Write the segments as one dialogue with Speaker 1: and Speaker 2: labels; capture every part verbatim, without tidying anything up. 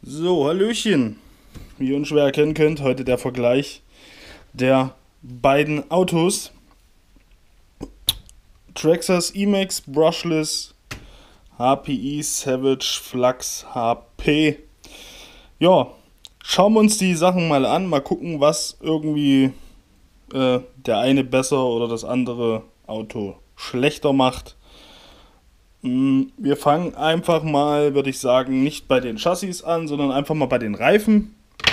Speaker 1: So, Hallöchen. Wie ihr unschwer erkennen könnt, heute der Vergleich der beiden Autos. Traxxas E-Max Brushless H P I Savage Flux H P. Ja, schauen wir uns die Sachen mal an, mal gucken, was irgendwie äh, der eine besser oder das andere Auto schlechter macht. Mm, Wir fangen einfach mal, würde ich sagen, nicht bei den Chassis an, sondern einfach mal bei den Reifen.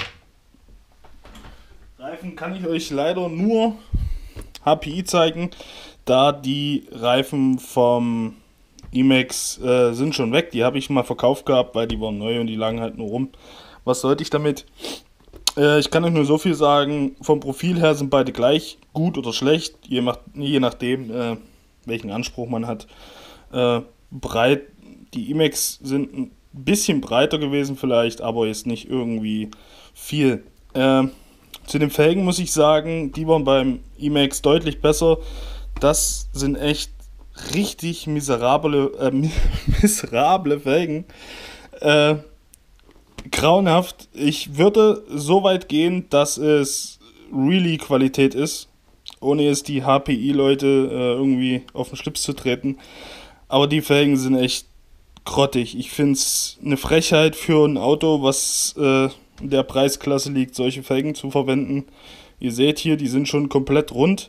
Speaker 1: Reifen kann ich euch leider nur H P I zeigen, da die Reifen vom E-Max äh, sind schon weg. Die habe ich mal verkauft gehabt, weil die waren neu und die lagen halt nur rum. Was sollte ich damit? Äh, ich kann euch nur so viel sagen, vom Profil her sind beide gleich, gut oder schlecht, je, nach, je nachdem, äh, welchen Anspruch man hat. Äh, breit, die E-Max sind ein bisschen breiter gewesen vielleicht, aber jetzt nicht irgendwie viel. Äh, zu den Felgen muss ich sagen, die waren beim E-Max deutlich besser. Das sind echt richtig miserable, äh, miserable Felgen. Äh, grauenhaft. Ich würde so weit gehen, dass es really Qualität ist, ohne jetzt die H P I-Leute äh, irgendwie auf den Schlips zu treten. Aber die Felgen sind echt grottig. Ich finde es eine Frechheit für ein Auto, was äh, in der Preisklasse liegt, solche Felgen zu verwenden. Ihr seht hier, die sind schon komplett rund.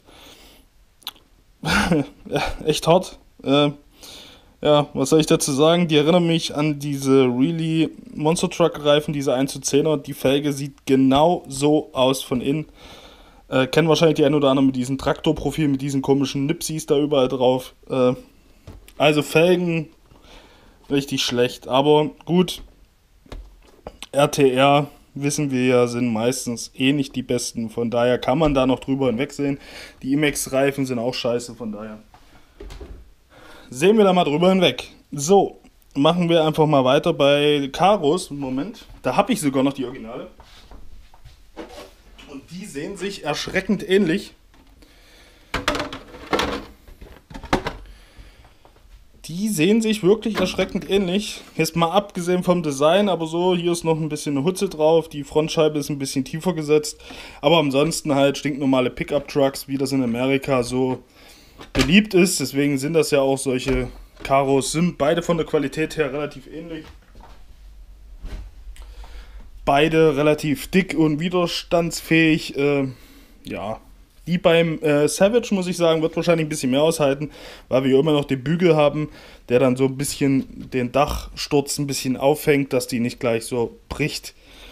Speaker 1: Ja, echt hart. Äh, ja, was soll ich dazu sagen? Die erinnern mich an diese Really Monster Truck Reifen, diese eins zu zehner. Die Felge sieht genau so aus von innen. Äh, kennen wahrscheinlich die ein oder anderen mit diesem Traktorprofil, mit diesen komischen Nipsis da überall drauf. Äh, also Felgen richtig schlecht, aber gut. R T R, wissen wir ja, sind meistens eh nicht die besten. Von daher kann man da noch drüber hinwegsehen. Die E-Max-Reifen sind auch scheiße, von daher sehen wir da mal drüber hinweg. So, machen wir einfach mal weiter bei Karos. Moment, da habe ich sogar noch die Originale. Und die sehen sich erschreckend ähnlich. Die sehen sich wirklich erschreckend ähnlich. Jetzt mal abgesehen vom Design, aber so, hier ist noch ein bisschen eine Hutze drauf. Die Frontscheibe ist ein bisschen tiefer gesetzt. Aber ansonsten halt stinknormale Pickup-Trucks, wie das in Amerika so beliebt ist. Deswegen sind das ja auch solche Karos. Sind beide von der Qualität her relativ ähnlich. Beide relativ dick und widerstandsfähig. Äh, ja. Die beim äh, Savage, muss ich sagen, wird wahrscheinlich ein bisschen mehr aushalten, weil wir immer noch den Bügel haben, der dann so ein bisschen den Dachsturz ein bisschen aufhängt, dass die nicht gleich so bricht.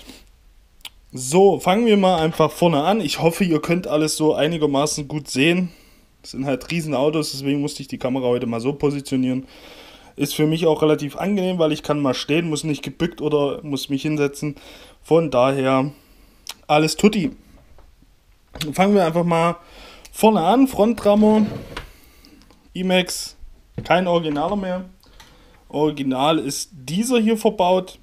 Speaker 1: So, fangen wir mal einfach vorne an. Ich hoffe, ihr könnt alles so einigermaßen gut sehen. Das sind halt riesen Autos, deswegen musste ich die Kamera heute mal so positionieren. Ist für mich auch relativ angenehm, weil ich kann mal stehen, muss nicht gebückt oder muss mich hinsetzen. Von daher alles tutti. Fangen wir einfach mal vorne an. Frontrammer, E-Max, kein Originaler mehr. Original ist dieser hier verbaut.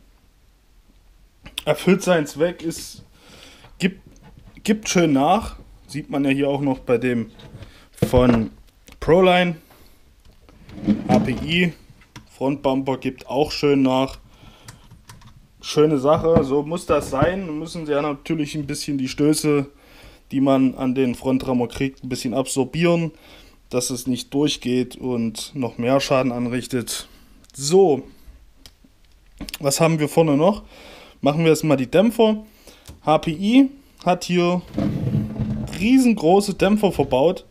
Speaker 1: Erfüllt seinen Zweck, ist, gibt, gibt schön nach. Sieht man ja hier auch noch bei dem von Proline. H P I, Frontbumper gibt auch schön nach. Schöne Sache, so muss das sein. Dann müssen sie ja natürlich ein bisschen die Stöße, die man an den Frontrammer kriegt, ein bisschen absorbieren, dass es nicht durchgeht und noch mehr Schaden anrichtet. So, was haben wir vorne noch? Machen wir jetzt mal die Dämpfer. H P I hat hier riesengroße Dämpfer verbaut.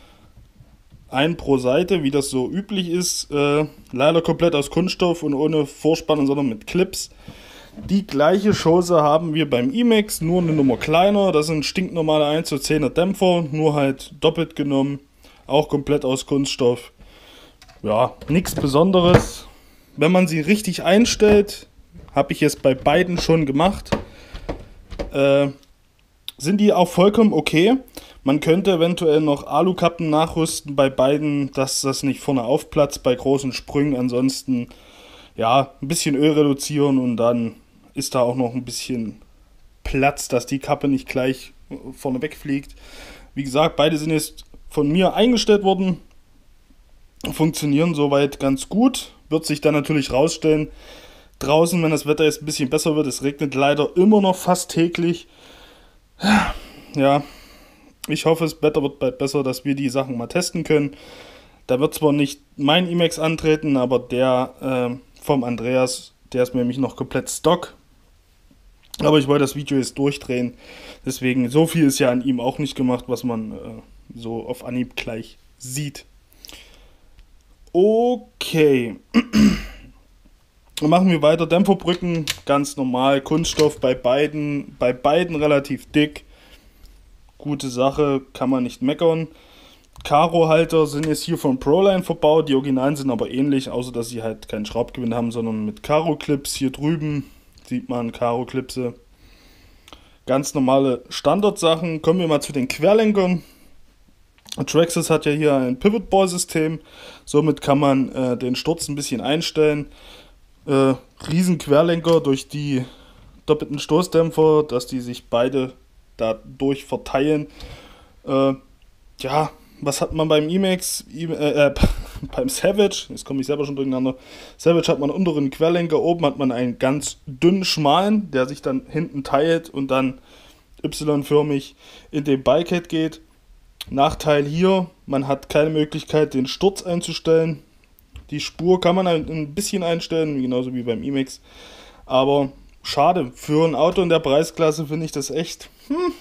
Speaker 1: Ein pro Seite, wie das so üblich ist. Äh, leider komplett aus Kunststoff und ohne Vorspann, sondern mit Clips. Die gleiche Chose haben wir beim E-Max, nur eine Nummer kleiner. Das sind stinknormale eins zu zehner Dämpfer, nur halt doppelt genommen. Auch komplett aus Kunststoff. Ja, nichts Besonderes. Wenn man sie richtig einstellt, habe ich es bei beiden schon gemacht, äh, sind die auch vollkommen okay. Man könnte eventuell noch Alukappen nachrüsten bei beiden, dass das nicht vorne aufplatzt bei großen Sprüngen. Ansonsten ja, ein bisschen Öl reduzieren und dann ist da auch noch ein bisschen Platz, dass die Kappe nicht gleich vorne wegfliegt. Wie gesagt, beide sind jetzt von mir eingestellt worden, funktionieren soweit ganz gut. Wird sich dann natürlich rausstellen, draußen, wenn das Wetter jetzt ein bisschen besser wird. Es regnet leider immer noch fast täglich. Ja, ich hoffe, das Wetter wird bald besser, dass wir die Sachen mal testen können. Da wird zwar nicht mein Emacs antreten, aber der äh, vom Andreas, der ist nämlich noch komplett Stock. Aber ich wollte das Video jetzt durchdrehen. Deswegen, so viel ist ja an ihm auch nicht gemacht, was man äh, so auf Anhieb gleich sieht. Okay. Machen wir weiter. Dämpferbrücken, ganz normal. Kunststoff bei beiden, bei beiden relativ dick. Gute Sache, kann man nicht meckern. Karo-Halter sind jetzt hier von Proline verbaut. Die Originalen sind aber ähnlich, außer dass sie halt keinen Schraubgewinde haben, sondern mit Karo-Clips hier drüben. Sieht man Karo-Clipse. Ganz normale Standardsachen. Kommen wir mal zu den Querlenkern. Traxxas hat ja hier ein Pivot-Ball-System. Somit kann man äh, den Sturz ein bisschen einstellen. Äh, riesen Querlenker durch die doppelten Stoßdämpfer, dass die sich beide dadurch verteilen. Äh, ja, was hat man beim Emacs, äh, äh, beim Savage, jetzt komme ich selber schon durcheinander, Savage hat man einen unteren Querlenker, oben hat man einen ganz dünnen, schmalen, der sich dann hinten teilt und dann Y-förmig in den Bikehead geht. Nachteil hier, man hat keine Möglichkeit, den Sturz einzustellen. Die Spur kann man ein bisschen einstellen, genauso wie beim Emacs, aber schade, für ein Auto in der Preisklasse finde ich das echt, hm,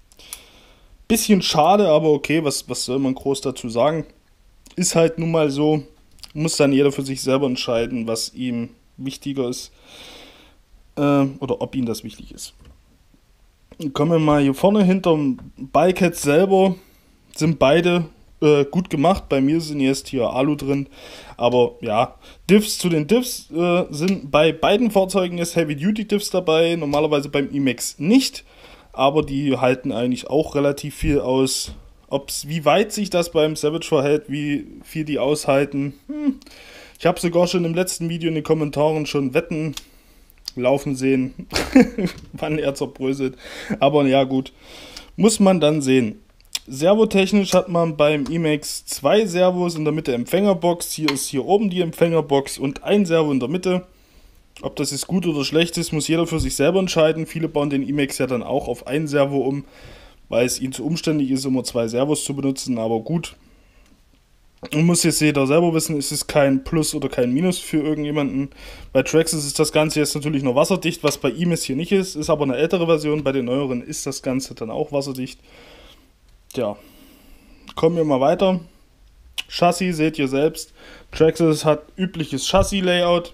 Speaker 1: bisschen schade, aber okay, was, was soll man groß dazu sagen? Ist halt nun mal so, muss dann jeder für sich selber entscheiden, was ihm wichtiger ist äh, oder ob ihm das wichtig ist. Kommen wir mal hier vorne hinterm Bikehead selber, sind beide äh, gut gemacht. Bei mir sind jetzt hier Alu drin, aber ja, Diffs zu den Diffs äh, sind bei beiden Fahrzeugen jetzt Heavy-Duty-Diffs dabei, normalerweise beim Emacs nicht. Aber die halten eigentlich auch relativ viel aus. Ob's, wie weit sich das beim Savage verhält, wie viel die aushalten. Hm. Ich habe sogar schon im letzten Video in den Kommentaren schon Wetten laufen sehen, wann er zerbröselt. Aber ja gut, muss man dann sehen. Servotechnisch hat man beim Emacs zwei Servos in der Mitte Empfängerbox. Hier ist hier oben die Empfängerbox und ein Servo in der Mitte. Ob das jetzt gut oder schlecht ist, muss jeder für sich selber entscheiden. Viele bauen den Emacs ja dann auch auf ein Servo um, weil es ihnen zu umständlich ist, immer zwei Servos zu benutzen. Aber gut, man muss jetzt jeder selber wissen, ist es kein Plus oder kein Minus für irgendjemanden. Bei Traxxas ist das Ganze jetzt natürlich nur wasserdicht, was bei ihm jetzt hier nicht ist. Ist aber eine ältere Version. Bei den neueren ist das Ganze dann auch wasserdicht. Tja, kommen wir mal weiter. Chassis seht ihr selbst. Traxxas hat übliches Chassis-Layout.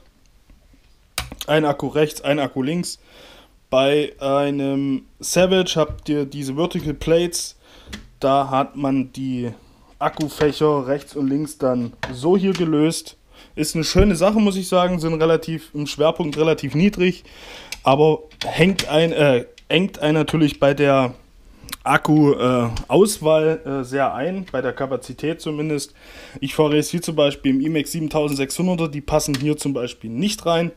Speaker 1: Ein Akku rechts, ein Akku links. Bei einem Savage habt ihr diese Vertical Plates. Da hat man die Akkufächer rechts und links dann so hier gelöst. Ist eine schöne Sache, muss ich sagen. Sind relativ im Schwerpunkt relativ niedrig. Aber hängt ein, äh, engt ein natürlich bei der Akku-Auswahl äh, äh, sehr ein, bei der Kapazität zumindest. Ich fahre jetzt hier zum Beispiel im Emacs siebentausendsechshunderter, die passen hier zum Beispiel nicht rein.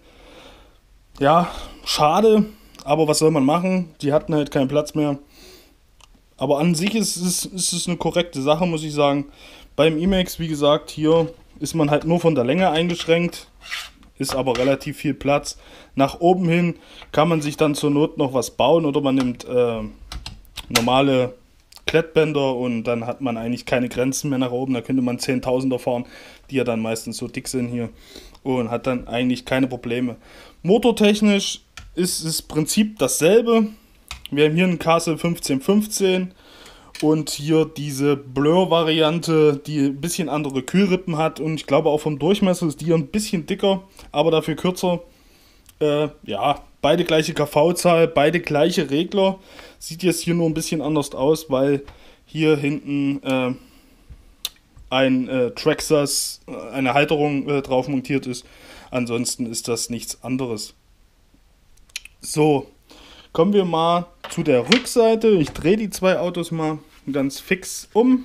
Speaker 1: Ja, schade, aber was soll man machen? Die hatten halt keinen Platz mehr. Aber an sich ist es, ist es eine korrekte Sache, muss ich sagen. Beim Emacs, wie gesagt, hier ist man halt nur von der Länge eingeschränkt, ist aber relativ viel Platz. Nach oben hin kann man sich dann zur Not noch was bauen oder man nimmt äh, normale Klettbänder und dann hat man eigentlich keine Grenzen mehr nach oben. Da könnte man zehntausender fahren, die ja dann meistens so dick sind hier, und hat dann eigentlich keine Probleme. Motortechnisch ist das Prinzip dasselbe. Wir haben hier einen Castle fünfzehn fünfzehn und hier diese Blur-Variante, die ein bisschen andere Kühlrippen hat, und ich glaube auch vom Durchmesser ist die hier ein bisschen dicker, aber dafür kürzer. Äh, ja, beide gleiche K V-Zahl, beide gleiche Regler. Sieht jetzt hier nur ein bisschen anders aus, weil hier hinten äh, ein äh, Traxxas, äh, eine Halterung äh, drauf montiert ist. Ansonsten ist das nichts anderes. So, kommen wir mal zu der Rückseite. Ich drehe die zwei Autos mal ganz fix um.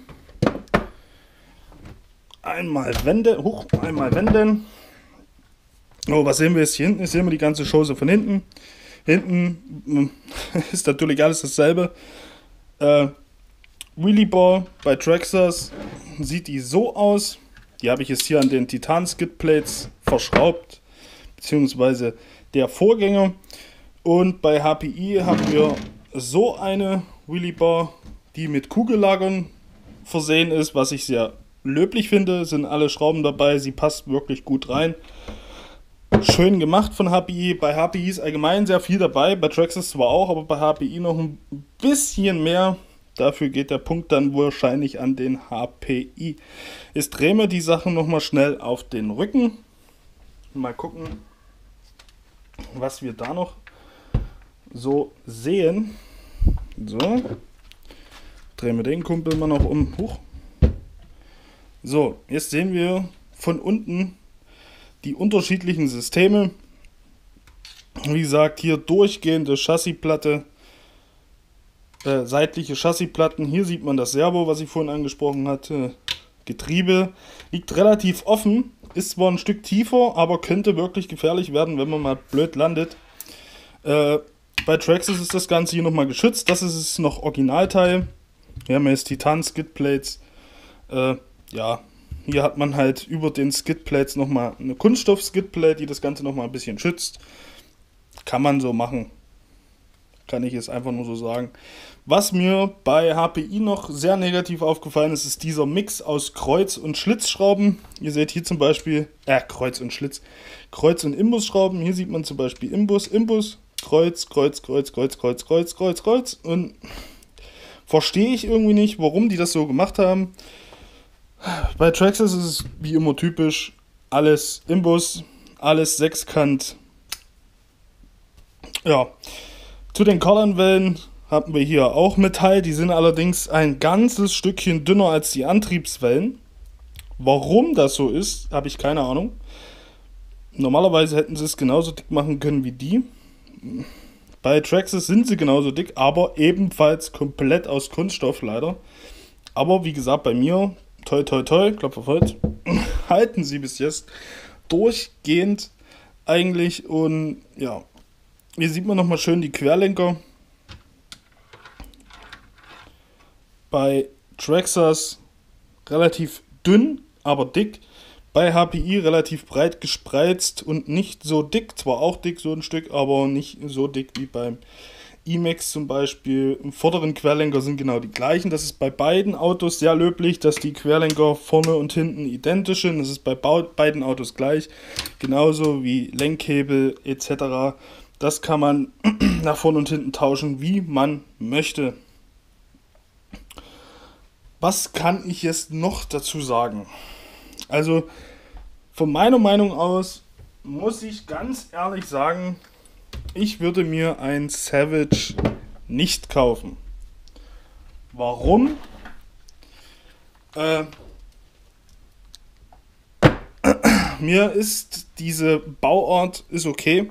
Speaker 1: Einmal wenden, hoch, einmal wenden. Oh, was sehen wir jetzt hier hinten? Jetzt sehen wir die ganze Chose von hinten. Hinten ist natürlich alles dasselbe. Äh, Wheelie Ball bei Traxxas sieht die so aus. Die habe ich jetzt hier an den Titan Skid Plates verschraubt, beziehungsweise der Vorgänger. Und bei H P I haben wir so eine Wheelie Bar, die mit Kugellagern versehen ist, was ich sehr löblich finde. Sind alle Schrauben dabei, sie passt wirklich gut rein. Schön gemacht von H P I. Bei H P I ist allgemein sehr viel dabei, bei Traxxas zwar auch, aber bei H P I noch ein bisschen mehr. Dafür geht der Punkt dann wahrscheinlich an den H P I. Jetzt drehen wir die Sachen nochmal schnell auf den Rücken. Mal gucken, was wir da noch so sehen. So. Drehen wir den Kumpel mal noch um. Huch. So, jetzt sehen wir von unten die unterschiedlichen Systeme. Wie gesagt, hier durchgehende Chassisplatte. Äh, seitliche Chassisplatten. Hier sieht man das Servo, was ich vorhin angesprochen hatte. Getriebe liegt relativ offen, ist zwar ein Stück tiefer, aber könnte wirklich gefährlich werden, wenn man mal blöd landet. Äh, bei Traxxas ist das Ganze hier nochmal geschützt. Das ist es noch Originalteil. Hier haben wir jetzt Titan Skidplates. Äh, ja, hier hat man halt über den Skidplates nochmal eine Kunststoff-Skidplate, die das Ganze nochmal ein bisschen schützt. Kann man so machen. Kann ich jetzt einfach nur so sagen. Was mir bei H P I noch sehr negativ aufgefallen ist, ist dieser Mix aus Kreuz- und Schlitzschrauben. Ihr seht hier zum Beispiel, äh, Kreuz und Schlitz, Kreuz- und Imbusschrauben. Hier sieht man zum Beispiel Imbus, Imbus, Kreuz, Kreuz, Kreuz, Kreuz, Kreuz, Kreuz, Kreuz, Kreuz. Und verstehe ich irgendwie nicht, warum die das so gemacht haben. Bei Traxxas ist es wie immer typisch, alles Imbus, alles Sechskant. Ja. Zu den Kardanwellen haben wir hier auch Metall, die sind allerdings ein ganzes Stückchen dünner als die Antriebswellen. Warum das so ist, habe ich keine Ahnung. Normalerweise hätten sie es genauso dick machen können wie die. Bei Traxxas sind sie genauso dick, aber ebenfalls komplett aus Kunststoff leider. Aber wie gesagt, bei mir, toi toi toi, Klopf auf Holz, halten sie bis jetzt durchgehend eigentlich. Und ja, hier sieht man nochmal schön die Querlenker. Bei Traxxas relativ dünn, aber dick. Bei H P I relativ breit gespreizt und nicht so dick. Zwar auch dick, so ein Stück, aber nicht so dick wie beim I-Max zum Beispiel. Im vorderen Querlenker sind genau die gleichen. Das ist bei beiden Autos sehr löblich, dass die Querlenker vorne und hinten identisch sind. Das ist bei beiden Autos gleich. Genauso wie Lenkhebel et cetera. Das kann man nach vorne und hinten tauschen, wie man möchte. Was kann ich jetzt noch dazu sagen? Also von meiner Meinung aus muss ich ganz ehrlich sagen, ich würde mir ein Savage nicht kaufen. Warum? Äh, mir ist diese Bauart ist okay,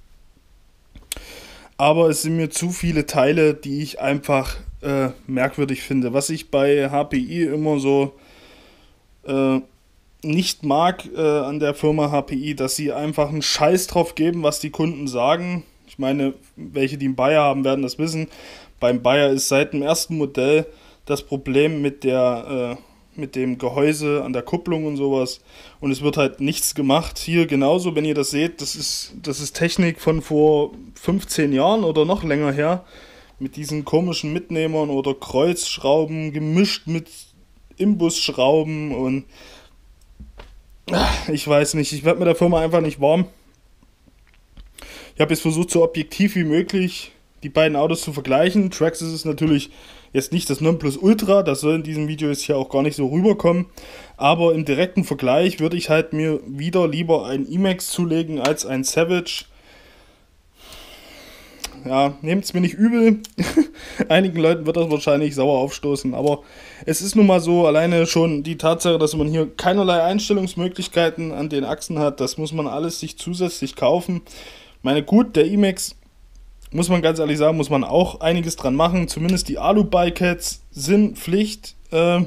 Speaker 1: aber es sind mir zu viele Teile, die ich einfach äh, merkwürdig finde. Was ich bei H P I immer so äh, nicht mag äh, an der Firma H P I, dass sie einfach einen Scheiß drauf geben, was die Kunden sagen. Ich meine, welche die einen Bayer haben, werden das wissen. Beim Bayer ist seit dem ersten Modell das Problem mit der äh, mit dem Gehäuse an der Kupplung und sowas. Und es wird halt nichts gemacht. Hier genauso, wenn ihr das seht, das ist, das ist Technik von vor fünfzehn Jahren oder noch länger her. Mit diesen komischen Mitnehmern oder Kreuzschrauben gemischt mit Imbusschrauben und ich weiß nicht, ich werde mit der Firma einfach nicht warm. Ich habe jetzt versucht, so objektiv wie möglich die beiden Autos zu vergleichen. Traxxas ist natürlich jetzt nicht das Nonplusultra, das soll in diesem Video jetzt hier auch gar nicht so rüberkommen. Aber im direkten Vergleich würde ich halt mir wieder lieber ein I-Max zulegen als ein Savage. Ja, nehmt es mir nicht übel. Einigen Leuten wird das wahrscheinlich sauer aufstoßen, aber es ist nun mal so, alleine schon die Tatsache, dass man hier keinerlei Einstellungsmöglichkeiten an den Achsen hat, das muss man alles sich zusätzlich kaufen. Ich meine, gut, der I-Max, muss man ganz ehrlich sagen, muss man auch einiges dran machen, zumindest die Alu-Bycats sind Pflicht. Äh,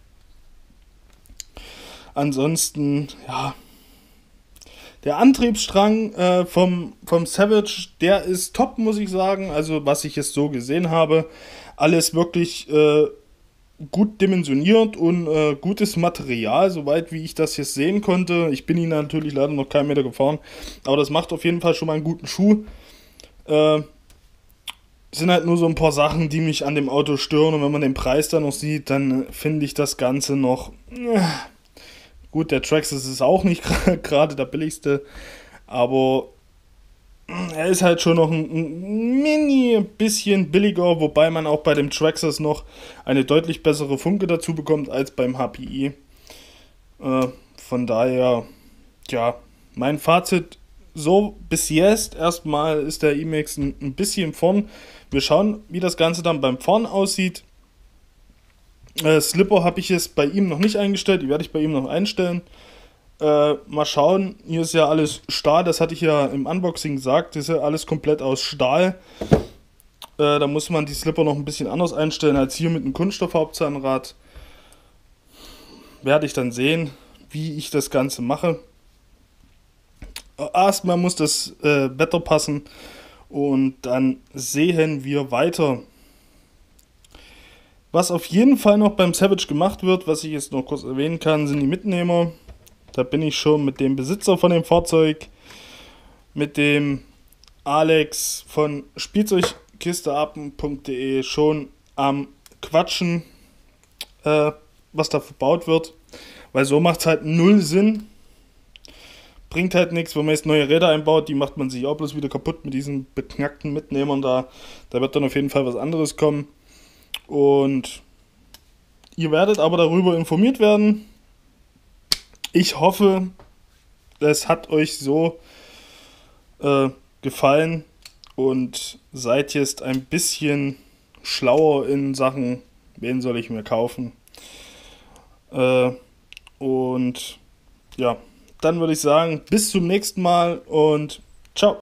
Speaker 1: ansonsten, ja, der Antriebsstrang äh, vom, vom Savage, der ist top, muss ich sagen. Also was ich jetzt so gesehen habe, alles wirklich äh, gut dimensioniert und äh, gutes Material, soweit wie ich das jetzt sehen konnte. Ich bin ihn natürlich leider noch keinen Meter gefahren, aber das macht auf jeden Fall schon mal einen guten Schuh. Äh, sind halt nur so ein paar Sachen, die mich an dem Auto stören, und wenn man den Preis dann noch sieht, dann finde ich das Ganze noch... Äh, gut, der Traxxas ist auch nicht gerade der billigste, aber er ist halt schon noch ein, ein mini bisschen billiger, wobei man auch bei dem Traxxas noch eine deutlich bessere Funke dazu bekommt als beim H P I. Äh, von daher, ja, mein Fazit so bis jetzt erstmal ist der E-Max ein, ein bisschen vorn. Wir schauen, wie das Ganze dann beim Fahren aussieht. Äh, Slipper habe ich jetzt bei ihm noch nicht eingestellt, die werde ich bei ihm noch einstellen. Äh, mal schauen, hier ist ja alles Stahl, das hatte ich ja im Unboxing gesagt, das ist ja alles komplett aus Stahl. Äh, da muss man die Slipper noch ein bisschen anders einstellen als hier mit einem Kunststoffhauptzahnrad. Werde ich dann sehen, wie ich das Ganze mache. Erstmal muss das äh, Wetter passen und dann sehen wir weiter. Was auf jeden Fall noch beim Savage gemacht wird, was ich jetzt noch kurz erwähnen kann, sind die Mitnehmer. Da bin ich schon mit dem Besitzer von dem Fahrzeug, mit dem Alex von Spielzeugkisteapen punkt de schon am Quatschen, äh, was da verbaut wird. Weil so macht es halt null Sinn. Bringt halt nichts, wenn man jetzt neue Räder einbaut, die macht man sich auch bloß wieder kaputt mit diesen beknackten Mitnehmern da. Da wird dann auf jeden Fall was anderes kommen. Und ihr werdet aber darüber informiert werden. Ich hoffe, es hat euch so äh, gefallen und seid jetzt ein bisschen schlauer in Sachen, wen soll ich mir kaufen. Äh, und ja, dann würde ich sagen, bis zum nächsten Mal und ciao.